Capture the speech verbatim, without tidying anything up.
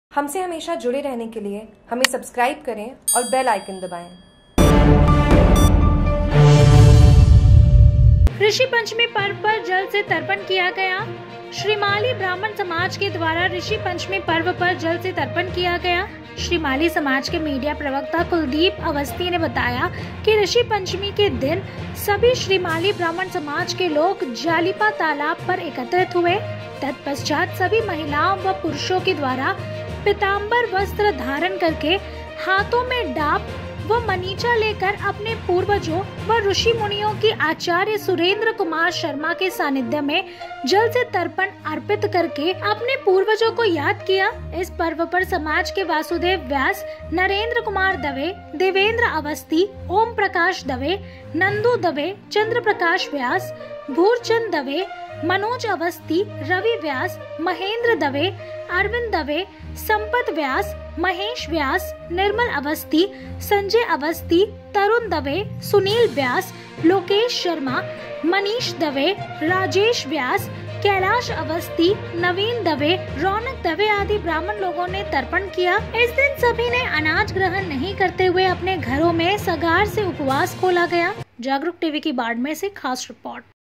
हमसे हमेशा जुड़े रहने के लिए हमें सब्सक्राइब करें और बेल आइकन दबाएं। ऋषि पंचमी पर्व पर जल से तर्पण किया गया। श्रीमाली ब्राह्मण समाज के द्वारा ऋषि पंचमी पर्व पर जल से तर्पण किया गया। श्रीमाली समाज के मीडिया प्रवक्ता कुलदीप अवस्थी ने बताया कि ऋषि पंचमी के दिन सभी श्रीमाली ब्राह्मण समाज के लोग जालिपा तालाब पर एकत्रित हुए। तत्पश्चात सभी महिलाओं व पुरुषों के द्वारा पीताम्बर वस्त्र धारण करके हाथों में डाब व मनीचा लेकर अपने पूर्वजों व ऋषि मुनियों की आचार्य सुरेंद्र कुमार शर्मा के सानिध्य में जल से तर्पण अर्पित करके अपने पूर्वजों को याद किया। इस पर्व पर समाज के वासुदेव व्यास, नरेंद्र कुमार दवे, देवेंद्र अवस्थी, ओम प्रकाश दवे, नंदू दवे, चंद्र प्रकाश व्यास, भूरचंद दवे, मनोज अवस्थी, रवि व्यास, महेंद्र दवे, अरविंद दवे, संपत व्यास, महेश व्यास, निर्मल अवस्थी, संजय अवस्थी, तरुण दवे, सुनील व्यास, लोकेश शर्मा, मनीष दवे, राजेश व्यास, कैलाश अवस्थी, नवीन दवे, रौनक दवे आदि ब्राह्मण लोगों ने तर्पण किया। इस दिन सभी ने अनाज ग्रहण नहीं करते हुए अपने घरों में सगार से उपवास खोला गया। जागरूक टीवी की बाड़मेर से खास रिपोर्ट।